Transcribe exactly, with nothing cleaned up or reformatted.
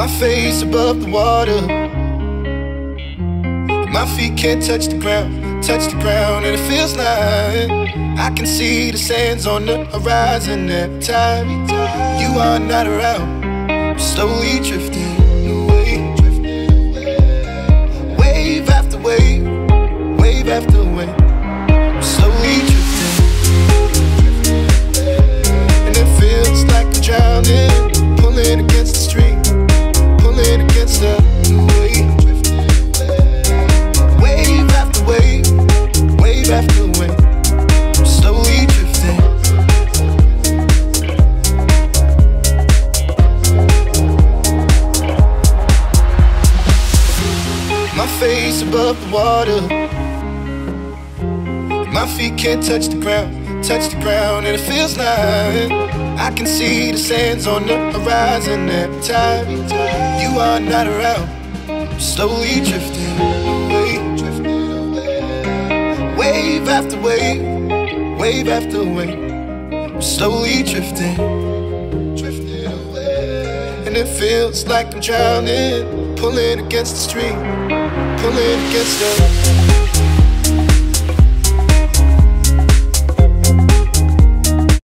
My face above the water, my feet can't touch the ground, touch the ground, and it feels like I can see the sands on the horizon every time you are not around. I'm slowly drifting away, wave after wave, wave after wave. I'm slowly drifting, and it feels like I'm drowning, pulling against the stream, pulling against the wave. Wave after wave, wave after wave. I'm slowly drifting. My face above the water, my feet can't touch the ground, touch the ground, and it feels like I can see the sands on the horizon every time you are not around. I'm slowly drifting away, wave after wave, wave after wave. I'm slowly drifting, and it feels like I'm drowning, pulling against the stream, pulling against the